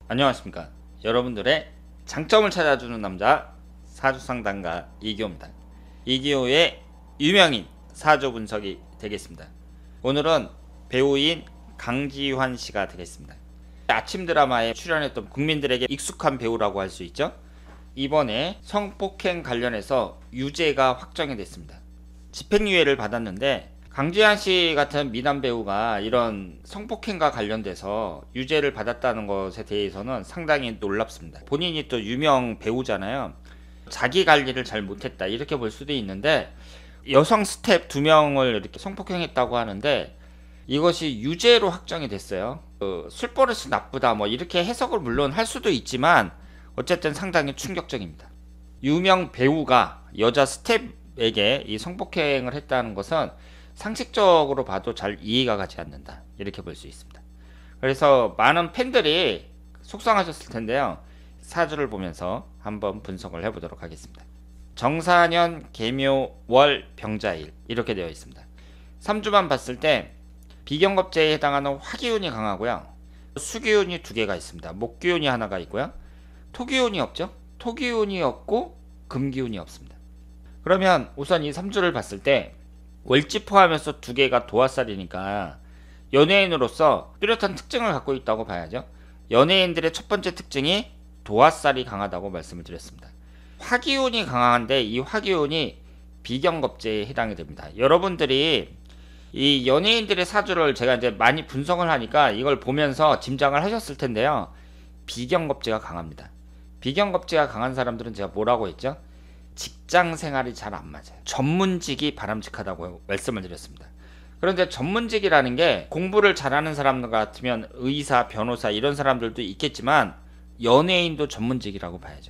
안녕하십니까. 여러분들의 장점을 찾아주는 남자 사주상담가 이기호입니다. 이기호의 유명인 사주 분석이 되겠습니다. 오늘은 배우인 강지환 씨가 되겠습니다. 아침 드라마에 출연했던 국민들에게 익숙한 배우라고 할 수 있죠. 이번에 성폭행 관련해서 유죄가 확정이 됐습니다. 집행유예를 받았는데 강지환 씨 같은 미남 배우가 이런 성폭행과 관련돼서 유죄를 받았다는 것에 대해서는 상당히 놀랍습니다. 본인이 또 유명 배우잖아요. 자기 관리를 잘 못했다 이렇게 볼 수도 있는데, 여성 스텝 2명을 이렇게 성폭행했다고 하는데 이것이 유죄로 확정이 됐어요. 술버릇이 나쁘다 뭐 이렇게 해석을 물론 할 수도 있지만 어쨌든 상당히 충격적입니다. 유명 배우가 여자 스텝에게 이 성폭행을 했다는 것은 상식적으로 봐도 잘 이해가 가지 않는다 이렇게 볼 수 있습니다. 그래서 많은 팬들이 속상하셨을 텐데요. 사주를 보면서 한번 분석을 해보도록 하겠습니다. 정사년 계묘월 병자일 이렇게 되어 있습니다. 3주만 봤을 때 비경겁제에 해당하는 화기운이 강하고요. 수기운이 2개가 있습니다. 목기운이 하나가 있고요. 토기운이 없죠. 토기운이 없고 금기운이 없습니다. 그러면 우선 이 3주를 봤을 때 월지 포함해서 2개가 도화살이니까 연예인으로서 뚜렷한 특징을 갖고 있다고 봐야죠. 연예인들의 첫 번째 특징이 도화살이 강하다고 말씀을 드렸습니다. 화기운이 강한데 이 화기운이 비경겁제에 해당이 됩니다. 여러분들이 이 연예인들의 사주를 제가 이제 많이 분석을 하니까 이걸 보면서 짐작을 하셨을 텐데요. 비경겁제가 강합니다. 비경겁제가 강한 사람들은 제가 뭐라고 했죠? 직장 생활이 잘 안 맞아요. 전문직이 바람직하다고 말씀을 드렸습니다. 그런데 전문직이라는 게 공부를 잘하는 사람들 같으면 의사, 변호사 이런 사람들도 있겠지만 연예인도 전문직이라고 봐야죠.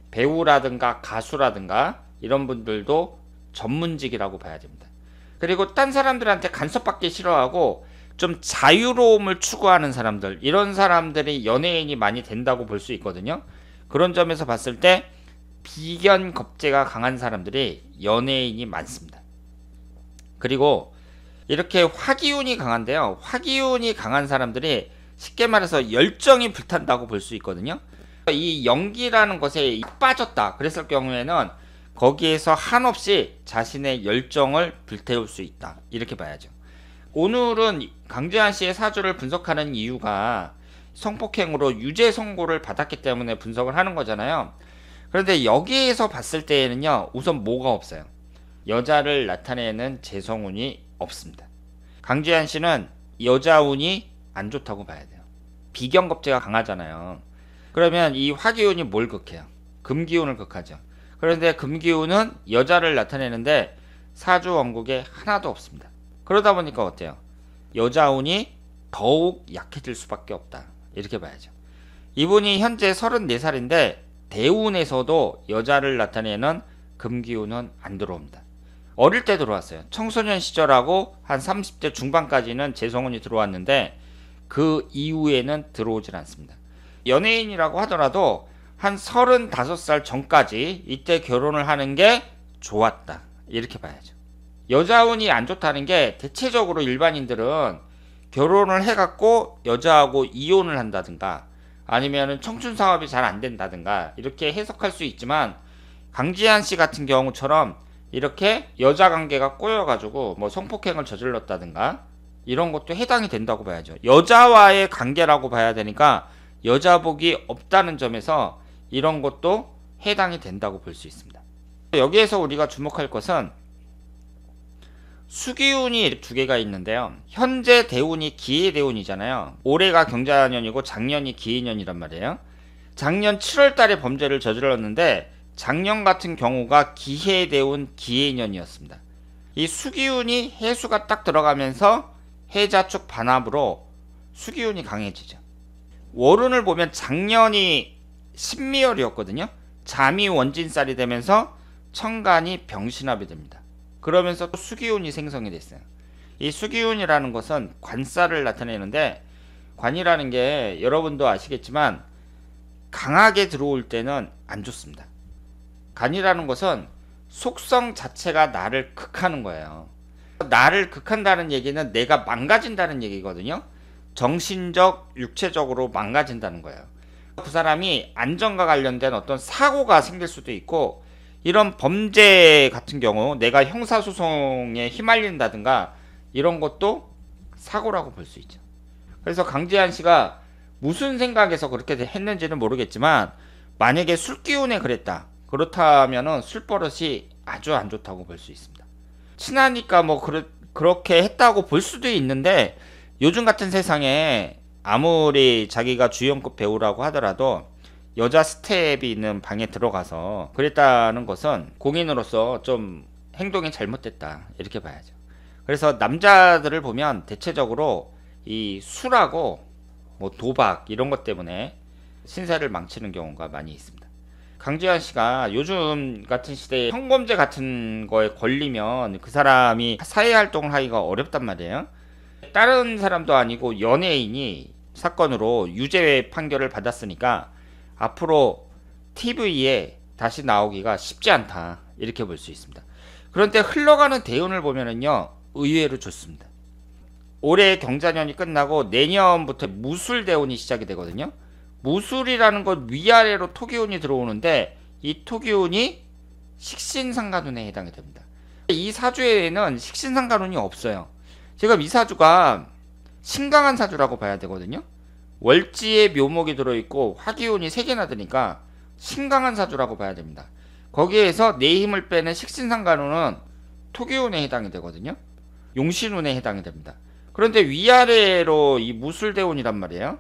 배우라든가 가수라든가 이런 분들도 전문직이라고 봐야 됩니다. 그리고 딴 사람들한테 간섭받기 싫어하고 좀 자유로움을 추구하는 사람들, 이런 사람들이 연예인이 많이 된다고 볼 수 있거든요. 그런 점에서 봤을 때 비견겁제가 강한 사람들이 연예인이 많습니다. 그리고 이렇게 화기운이 강한데요. 화기운이 강한 사람들이 쉽게 말해서 열정이 불탄다고 볼 수 있거든요. 이 연기라는 것에 빠졌다 그랬을 경우에는 거기에서 한없이 자신의 열정을 불태울 수 있다 이렇게 봐야죠. 오늘은 강지환 씨의 사주를 분석하는 이유가 성폭행으로 유죄 선고를 받았기 때문에 분석을 하는 거잖아요. 그런데 여기에서 봤을 때에는요, 우선 뭐가 없어요. 여자를 나타내는 재성운이 없습니다. 강지환 씨는 여자운이 안 좋다고 봐야 돼요. 비경겁제가 강하잖아요. 그러면 이 화기운이 뭘 극해요? 금기운을 극하죠. 그런데 금기운은 여자를 나타내는데 사주 원국에 하나도 없습니다. 그러다 보니까 어때요? 여자운이 더욱 약해질 수밖에 없다 이렇게 봐야죠. 이분이 현재 34살인데 대운에서도 여자를 나타내는 금기운은 안 들어옵니다. 어릴 때 들어왔어요. 청소년 시절하고 한 30대 중반까지는 재성운이 들어왔는데 그 이후에는 들어오질 않습니다. 연예인이라고 하더라도 한 35살 전까지 이때 결혼을 하는 게 좋았다 이렇게 봐야죠. 여자운이 안 좋다는 게 대체적으로 일반인들은 결혼을 해갖고 여자하고 이혼을 한다든가 아니면은 청춘 사업이 잘 안 된다든가 이렇게 해석할 수 있지만, 강지환 씨 같은 경우처럼 이렇게 여자 관계가 꼬여가지고 뭐 성폭행을 저질렀다든가 이런 것도 해당이 된다고 봐야죠. 여자와의 관계라고 봐야 되니까 여자복이 없다는 점에서 이런 것도 해당이 된다고 볼 수 있습니다. 여기에서 우리가 주목할 것은 수기운이 2개가 있는데요. 현재 대운이 기해대운이잖아요. 올해가 경자년이고 작년이 기해년이란 말이에요. 작년 7월 달에 범죄를 저질렀는데 작년 같은 경우가 기해대운 기해년이었습니다. 이 수기운이 해수가 딱 들어가면서 해자축 반합으로 수기운이 강해지죠. 월운을 보면 작년이 신미월이었거든요. 잠이 원진살이 되면서 천간이 병신합이 됩니다. 그러면서 또 수기운이 생성이 됐어요. 이 수기운이라는 것은 관살을 나타내는데, 관이라는 게 여러분도 아시겠지만 강하게 들어올 때는 안 좋습니다. 간이라는 것은 속성 자체가 나를 극하는 거예요. 나를 극한다는 얘기는 내가 망가진다는 얘기거든요. 정신적, 육체적으로 망가진다는 거예요. 그 사람이 안전과 관련된 어떤 사고가 생길 수도 있고, 이런 범죄 같은 경우 내가 형사소송에 휘말린다든가 이런 것도 사고라고 볼 수 있죠. 그래서 강재한 씨가 무슨 생각에서 그렇게 했는지는 모르겠지만, 만약에 술 기운에 그랬다, 그렇다면은 술버릇이 아주 안 좋다고 볼 수 있습니다. 친하니까 뭐 그렇게 했다고 볼 수도 있는데, 요즘 같은 세상에 아무리 자기가 주연급 배우라고 하더라도 여자 스텝이 있는 방에 들어가서 그랬다는 것은 공인으로서 좀 행동이 잘못됐다, 이렇게 봐야죠. 그래서 남자들을 보면 대체적으로 이 술하고 뭐 도박 이런 것 때문에 신세를 망치는 경우가 많이 있습니다. 강재한 씨가 요즘 같은 시대에 성범죄 같은 거에 걸리면 그 사람이 사회활동을 하기가 어렵단 말이에요. 다른 사람도 아니고 연예인이 사건으로 유죄 판결을 받았으니까 앞으로 TV에 다시 나오기가 쉽지 않다, 이렇게 볼 수 있습니다. 그런데 흘러가는 대운을 보면은요, 의외로 좋습니다. 올해 경자년이 끝나고 내년부터 무술 대운이 시작이 되거든요. 무술이라는 건 위아래로 토기운이 들어오는데, 이 토기운이 식신상간운에 해당이 됩니다. 이 사주에는 식신상간운이 없어요. 지금 이 사주가 신강한 사주라고 봐야 되거든요. 월지에 묘목이 들어있고 화기운이 3개나 되니까 신강한 사주라고 봐야 됩니다. 거기에서 내 힘을 빼는 식신상간운은 토기운에 해당이 되거든요. 용신운에 해당이 됩니다. 그런데 위아래로 이 무술대운이란 말이에요.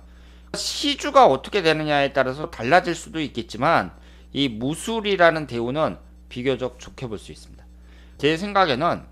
시주가 어떻게 되느냐에 따라서 달라질 수도 있겠지만, 이 무술이라는 대운은 비교적 좋게 볼 수 있습니다. 제 생각에는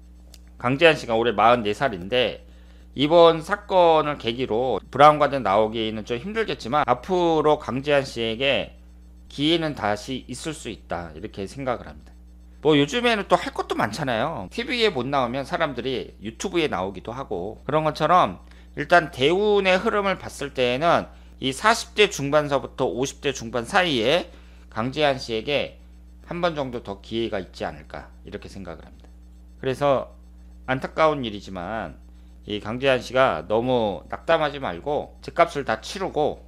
강재한 씨가 올해 44살인데 이번 사건을 계기로 브라운관에 나오기는 좀 힘들겠지만, 앞으로 강재한 씨에게 기회는 다시 있을 수 있다, 이렇게 생각을 합니다. 뭐 요즘에는 또 할 것도 많잖아요. TV에 못 나오면 사람들이 유튜브에 나오기도 하고, 그런 것처럼 일단 대운의 흐름을 봤을 때에는 이 40대 중반서부터 50대 중반 사이에 강재한 씨에게 한 번 정도 더 기회가 있지 않을까, 이렇게 생각을 합니다. 그래서 안타까운 일이지만 이 강재한 씨가 너무 낙담하지 말고 집값을 다 치르고,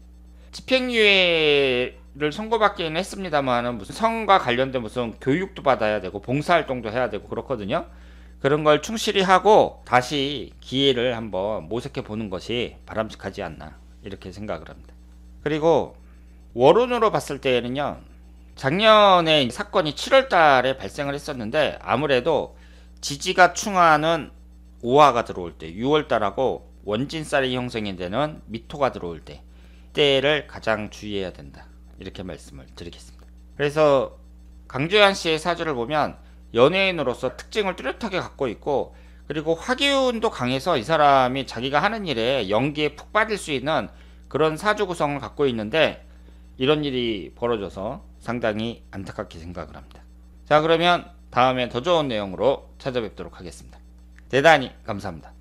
집행유예를 선고받기는 했습니다만 무슨 성과 관련된 무슨 교육도 받아야 되고 봉사활동도 해야 되고 그렇거든요. 그런 걸 충실히 하고 다시 기회를 한번 모색해 보는 것이 바람직하지 않나, 이렇게 생각을 합니다. 그리고 월운으로 봤을 때에는요, 작년에 사건이 7월 달에 발생을 했었는데, 아무래도 지지가 충하는 오화가 들어올 때, 6월 달하고 원진살이 형성이 되는 미토가 들어올 때, 때를 가장 주의해야 된다, 이렇게 말씀을 드리겠습니다. 그래서 강재한 씨의 사주를 보면 연예인으로서 특징을 뚜렷하게 갖고 있고, 그리고 화기운도 강해서 이 사람이 자기가 하는 일에 연기에 푹 빠질 수 있는 그런 사주 구성을 갖고 있는데, 이런 일이 벌어져서 상당히 안타깝게 생각을 합니다. 자, 그러면 다음에 더 좋은 내용으로 찾아뵙도록 하겠습니다. 대단히 감사합니다.